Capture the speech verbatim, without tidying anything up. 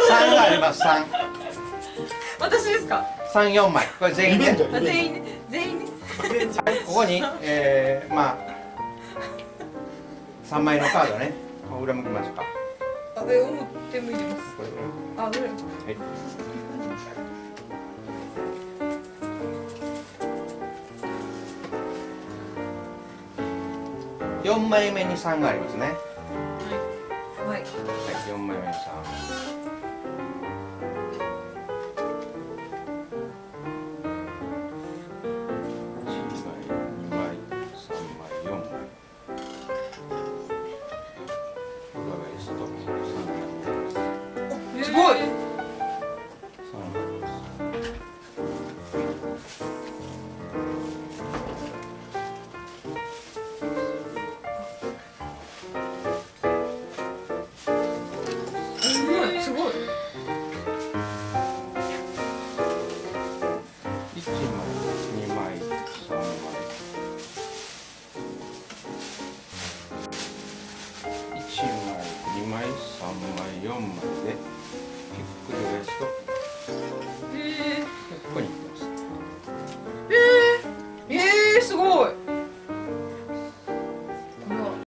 三があります。三。 私ですか。 三四枚。これ全員ね。 あ、全員ね。全員ね。 ここに、えー、まあ三枚のカードね。裏向きますか。 あ、え、表向いてます。 これあ、裏。はい。 よんまいめにさんがありますね。 はい。はい。 はい、よんまいめにさん。 すごい。すごい。 いちまい、にまい、さんまい。いちまい、にまい、さんまい、よんまいでひっくり返すと。